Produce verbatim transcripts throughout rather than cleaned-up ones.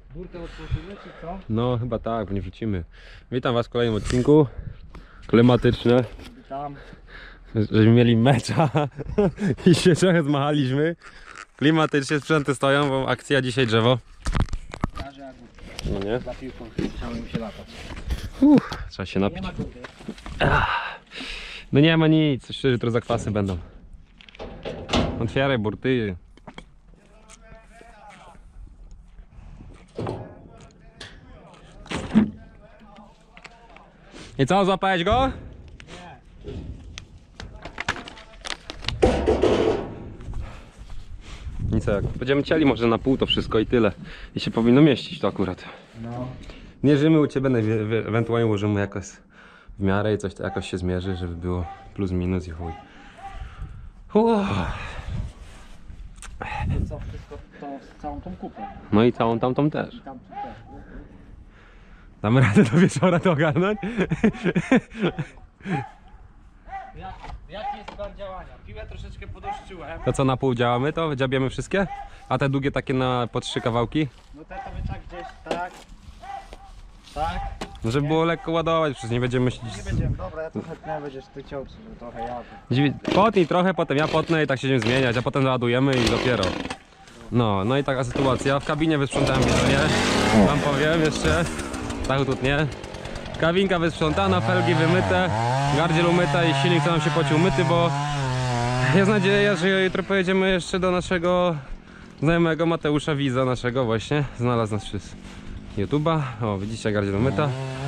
Burtę otworzymy czy co? No chyba tak, bo nie wrzucimy. Witam was w kolejnym odcinku. Klimatyczne. Witam. Żeśmy mieli mecza i się trochę zmachaliśmy. Klimatycznie sprzęty stoją, bo akcja dzisiaj drzewo. Każe jak No nie? za piłką chciałem się latać. Uff, trzeba się Nie napić. ma góry. No nie ma nic, coś jutro zakwasy będą. Otwieraj burty. I co, złapałeś go? Nic, jak będziemy cieli może na pół to wszystko i tyle. I się powinno mieścić to akurat. No. Mierzymy u ciebie, ewentualnie ułożymy jakoś w miarę i coś to jakoś się zmierzy, żeby było plus minus i chuj. Uff. To co, wszystko to z całą tą kupę. No i całą tamtą też. I tam też. Damy radę do wieczora to ogarnąć? Jak, jaki jest plan działania? Piłę troszeczkę podoszczyłem. To co, na pół działamy to? Wydziabiemy wszystkie? A te długie takie na po trzy kawałki? No te to by tak gdzieś, tak. Tak. No żeby było lekko ładować, przecież nie będziemy się... Nie będziemy, dobra, ja to chętnie będziesz ty ciął, żeby trochę jadę. Dziwi... Potnij trochę, potem ja potnę i tak się będziemy zmieniać, a potem załadujemy i dopiero. No, no i taka sytuacja. W kabinie wysprzątałem bieżenie. Wam powiem jeszcze. Tak tutnie. Kabinka wysprzątana, felgi wymyte, gardziel umyta i silnik co nam się pocił myty, bo jest nadzieja, że jutro pojedziemy jeszcze do naszego znajomego Mateusza Widza, naszego właśnie. Znalazł nas przez YouTube'a. O, widzicie, gardziel umyta.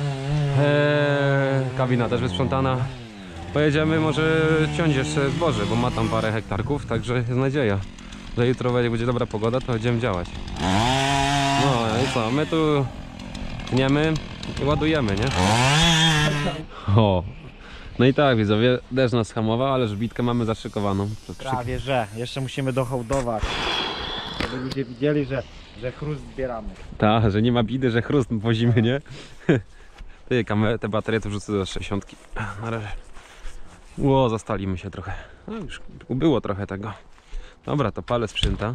Eee, kabina też wysprzątana. Pojedziemy może ciąć jeszcze zboże, bo ma tam parę hektarków, także jest nadzieja, że jutro jak będzie dobra pogoda, to będziemy działać. No i co, my tu tniemy i ładujemy, nie? O. No i tak, widzowie, deszcz nas hamował, ale żbitkę mamy zaszykowaną. Prawie że, jeszcze musimy dohołdować. Żeby ludzie widzieli, że, że chrust zbieramy. Tak, że nie ma bidy, że chrust wozimy, nie? Ty, kamerę, te baterie to wrzucę do sześćdziesiątki. Na razie. Ło, zastalimy się trochę. No już ubyło trochę tego. Dobra, to palę sprzęta.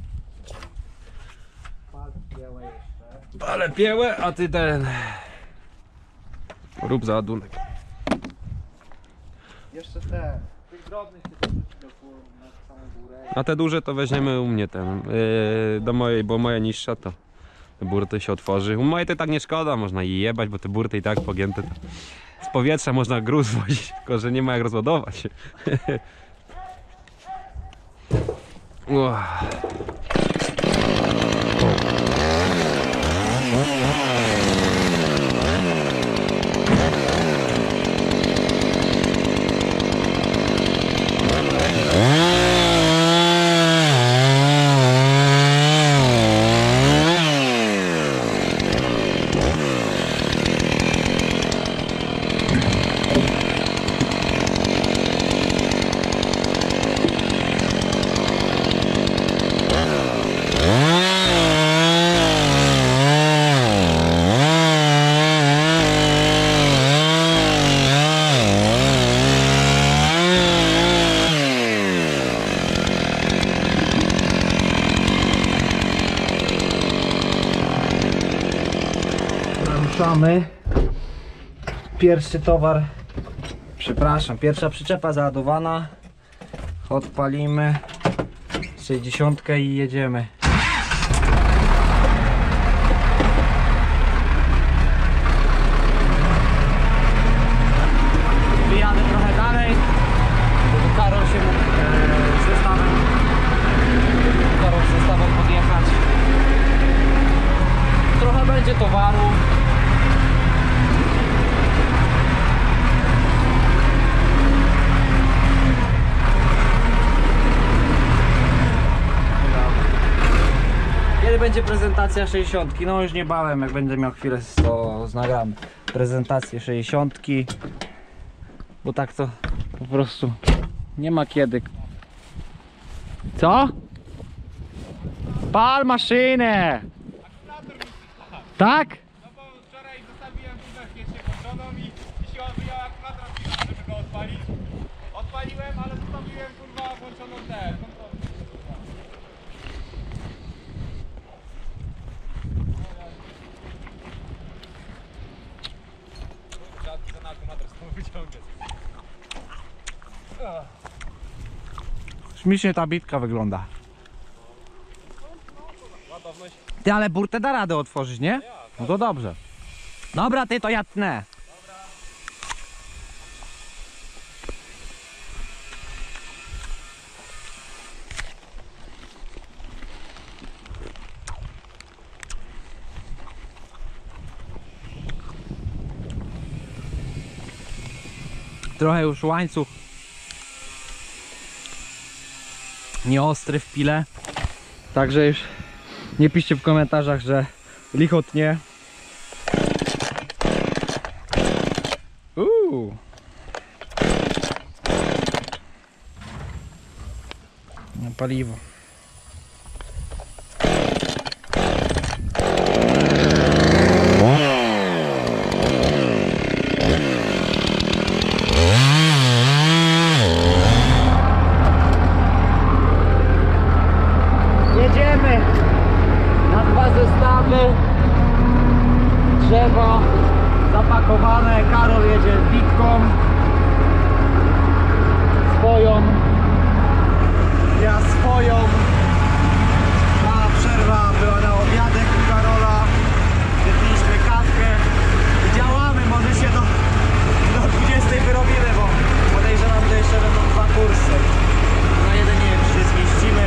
Białe jeszcze. Palę piełę, a ty ten... Rób załadunek. Jeszcze te, tych drobnych tylko do na samą górę. A te duże to weźmiemy u mnie ten, yy, do mojej, bo moja niższa to te burty się otworzy. U mojej to tak nie szkoda, można je jebać, bo te burty i tak pogięte to z powietrza można gruz wozić, tylko że nie ma jak rozładować. Wow. Ruszamy. Pierwszy towar, przepraszam, pierwsza przyczepa załadowana. Odpalimy sześćdziesiątkę i jedziemy. Wyjadę trochę dalej, bo Karol się mógł e, zestawem Karol z zestawem podjechać. Trochę będzie towaru. Kiedy będzie prezentacja sześćdziesiątki? No już niebawem, jak będę miał chwilę, to nagram prezentację sześćdziesiątki. Bo tak to po prostu nie ma kiedy. Co? Pal maszynę! Tak? No bo wczoraj zostawiłem tu w świecie włączoną i dzisiaj wyjął akumulator, żeby go odpalić. Odpaliłem, ale zostawiłem kurwa włączoną tę kontrolę. Śmiesznie ta bitka wygląda. Ty, ale burtę da radę otworzyć, nie? No to dobrze. Dobra, ty, to ja tnę. Trochę już łańcuch nieostry w pile. Także już nie piszcie w komentarzach, że lichotnie. Uuu. Na paliwo. Jedziemy na dwa zestawy. Drzewo zapakowane. Karol jedzie bitką swoją, ja swoją. Mała przerwa była na obiadek u Karola. Wypiliśmy kawkę i działamy. Może się do, do dwudziestej wyrobimy, bo podejrzewam, że jeszcze będą dwa kursy. Na jeden nie wiem, czy się zmieścimy.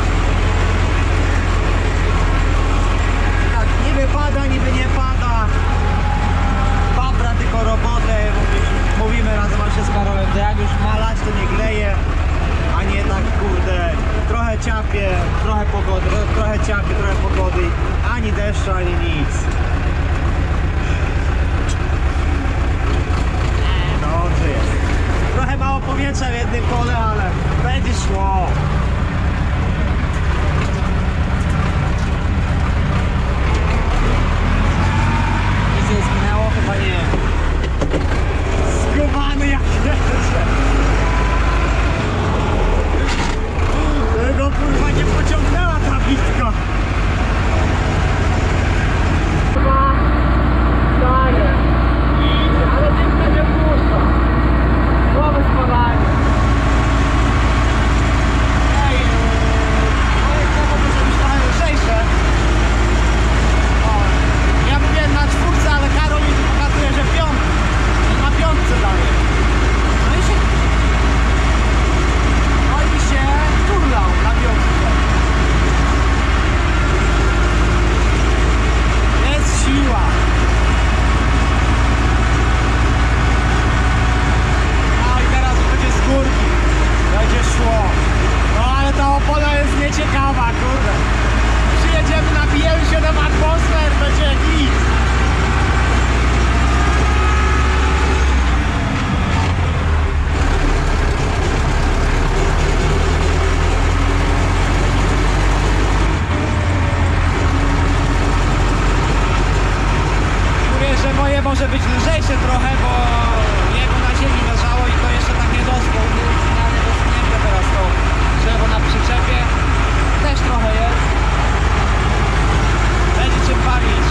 Tak, niby pada, niby nie pada. Babra tylko robotę. Mówimy razem się z Karolem, że jak już malać, to nie gleje, a nie tak, kurde, trochę ciapie, trochę pogody, trochę ciapie, trochę pogody, ani deszczu, ani nic. Dobrze jest. Trochę mało powietrza w jednym pole, ale będzie szło. Nic nie zginęło? Chyba nie. Skubany jak jeszcze. Tego kurwa nie pociągnęła ta bitka. Chyba daje. Idzie, ale bitka nie puszcza. Słabe spadanie. Ej, ale to może być trochę lżejsze. O, ja mówiłem na czwórce, ale Karol mi tu pokazuje, że piątka. Na piątce dalej. No i się... No i się turlał na piątce. Jest siła. No i teraz będzie z górki. Będzie szło. No ale ta opona jest nieciekawa, kurde. Przyjedziemy, nabijemy się do atmosfer, będzie git. Że moje może być lżejsze trochę, bo jego na ziemi leżało i to jeszcze tak nie doszło. Finalnie dosunięte teraz to drzewo na przyczepie. Też trochę jest. Będzie cię palić.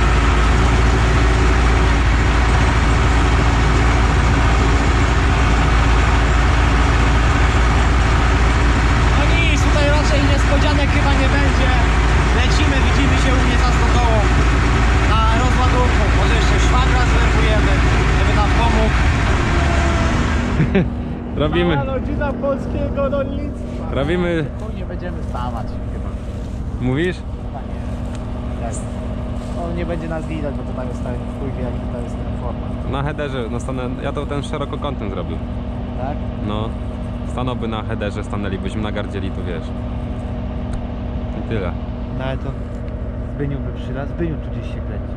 No nic, tutaj raczej niespodzianek chyba nie będzie. Lecimy, widzimy się u mnie za stodołą. Na rozładunku, może jeszcze szwagra zwerbujemy, żeby nam pomógł. Robimy, Cała rodzina polskiego rolnictwa. robimy, Tu nie będziemy stawać chyba. mówisz? Chyba nie. Jest. On nie będzie nas widać, bo to tam jest tak w chuj wie, jaki to jest ten format. Na headerze, no stanę, ja to ten szerokokątny zrobił. Tak? No, stanąłby na headerze, stanęlibyśmy na gardzieli, tu wiesz. I tyle. No ale to Zbyniu by przylazł, Zbyniu tu gdzieś się kręci.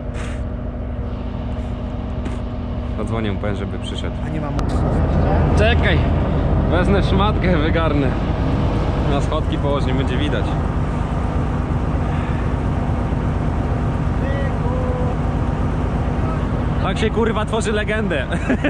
Zadzwonię mu, powiem, żeby przyszedł. A nie mam... Czekaj, wezmę szmatkę, wygarnę. Na schodki położę, nie będzie widać. Tak się kurwa tworzy legendę.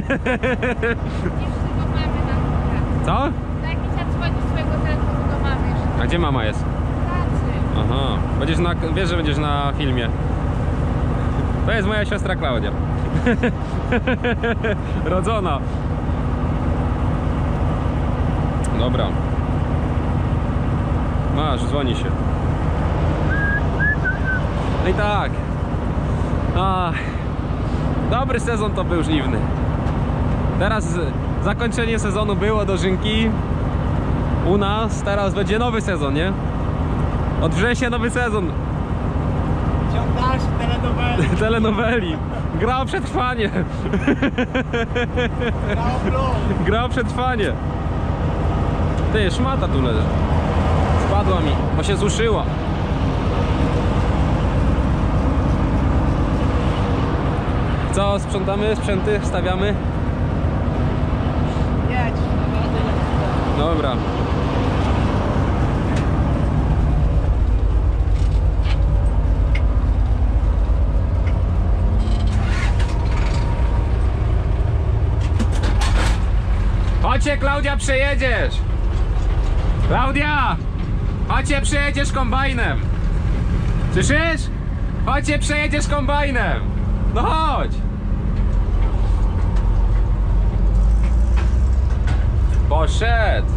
Co? Za jakiś czas dzwoni z swojego telefonu do mamy jeszcze. A gdzie mama jest? W pracy. Aha, będziesz na, wiesz, że będziesz na filmie. To jest moja siostra Klaudia. Rodzona. Dobra. Masz, dzwoni się. No i tak. Ach, dobry sezon to był żniwny. Teraz zakończenie sezonu było dożynki. U nas teraz będzie nowy sezon, nie? Od września nowy sezon. Ciąg dalszy telenoweli. Telenoweli. Gra o przetrwanie. Gra o przetrwanie. Ty, szmata tu leży. Spadła mi, bo się zuszyła. Co, sprzątamy? Sprzęty stawiamy? Jedź. Dobra. Chodźcie, Klaudia, przejedziesz! Klaudia! Chodźcie, przejedziesz kombajnem! Słyszysz? Chodźcie, przejedziesz kombajnem! No chodź! Poszedł!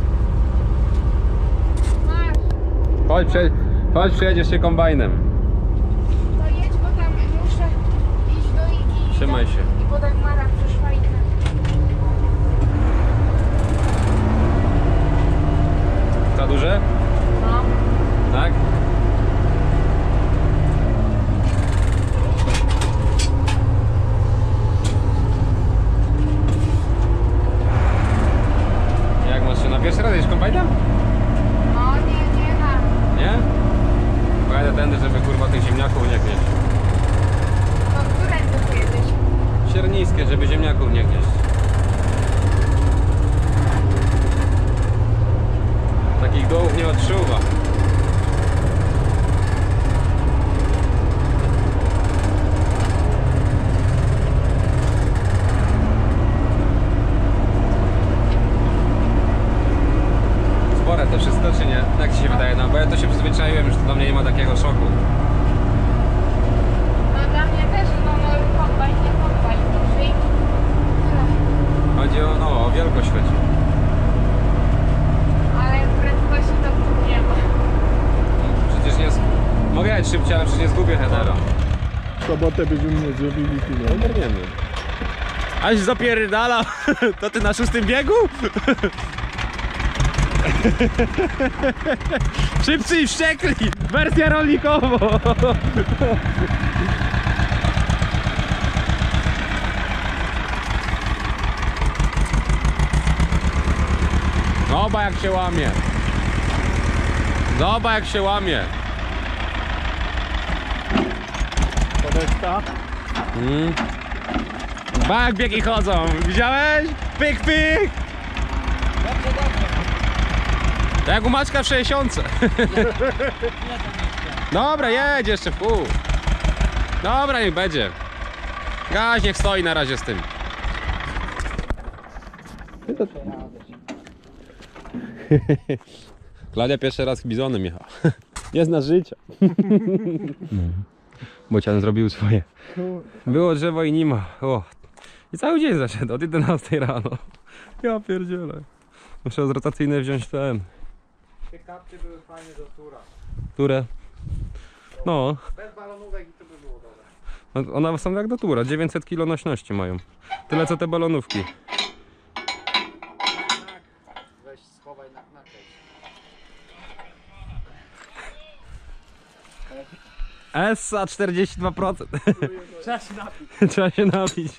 Masz, Chodź, prze... Chodź, przejedziesz się kombajnem. to jedź, bo tam muszę iść do Igi. Trzymaj się. I bo tak Mara przyszła i tak. Za duże? No. Tak? Jak masz się na pierwszy raz jeździć kombajnem? No nie, nie ma. Nie? Pojadę tędy, żeby kurwa tych ziemniaków nie gnieść. To którędy tu jedziesz? Sierniskie, żeby ziemniaków nie gnieść. Takich dołów nie odczuwa. Spore to wszystko, czy nie? Jak ci się wydaje? No bo ja to się przyzwyczaiłem, już dla mnie nie ma takiego szoku. No dla mnie też, no no kombajn, nie kombajn. Czyli tyle. Chodzi o, no, o wielkość chodzi. Ale prędkości to tu nie ma. Przecież nie... z- Mogę jechać szybciej, ale przecież nie zgubię headera. W sobotę byśmy mnie zrobili tyle. Ogarniemy. Aś zapierdala! To ty na szóstym biegu? Szybcy i wściekli! Wersja rolnikowo! Zobacz jak się łamie. Zobacz jak się łamie. Podesta. Mm. Ba jak biegi chodzą, widziałeś? Pyk, pyk! Dobrze, dobrze. To jak u Maćka w sześćdziesiątce. Dobra, jedź jeszcze w pół. Dobra, niech będzie. Gaś niech stoi na razie z tym. Klaudia pierwszy raz bizonem jechała. Nie zna życia. Bocian zrobił swoje. Było drzewo i nie ma. O. I cały dzień zaszedł, od jedenastej rano. Ja pierdzielę. Muszę z rotacyjne wziąć ten. Te kapcie były fajnie do tura. Które? No, Bez balonówek i to by było dobre. one są jak do tura, dziewięćset kilo nośności mają. Tyle co te balonówki. Tak. Weź schowaj na, na case. Essa czterdzieści dwa procent. Trzeba się napić. Trzeba się napić.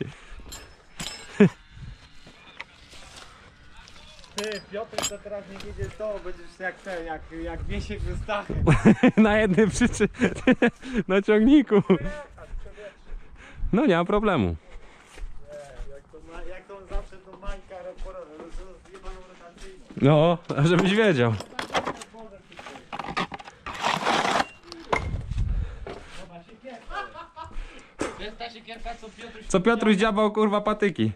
Ty, Piotr, to teraz nie wiedziesz to, będziesz jak ten, jak, jak Wiesiek ze Stachem. Na jednym przyczy... na ciągniku. No nie ma problemu. Nie, jak to, ma, jak to zawsze to Mańka rozjebaną rotacyjną. No, żebyś wiedział. To jest ta siekierka, co Piotruś... Co Piotruś dziabał kurwa patyki.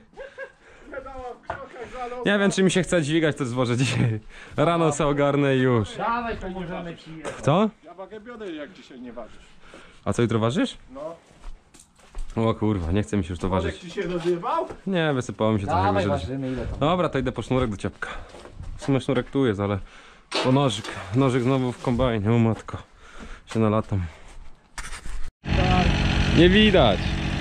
Nie wiem czy mi się chce dźwigać to zwoże dzisiaj. Rano se ogarnę i już. Dawaj, pomożemy ci. Co? Ja wagę biorę, jak dzisiaj nie ważysz. A co jutro ważysz? No. O kurwa, nie chce mi się już to Wodek ważyć. ci się rozrywał? Nie, wysypało mi się trochę Dawaj, wyżej. ważymy ile to. Dobra, to idę po sznurek do ciepka. w sumie sznurek tu jest, ale o nożyk, nożyk znowu w kombajnie, o matko, się nalatam. Nie widać.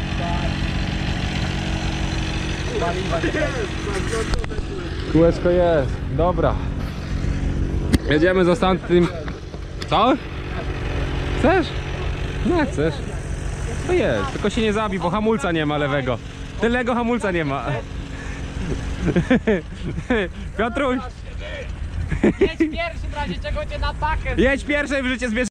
Kółeczko jest, dobra. Jedziemy z ostatnim. Co? Chcesz? Nie chcesz. To jest, tylko się nie zabij, bo hamulca nie ma lewego. Tylnego hamulca nie ma. Piotruś, Jedź pierwszy, w razie czego cię na takę. jedź pierwszej w życie zbierz.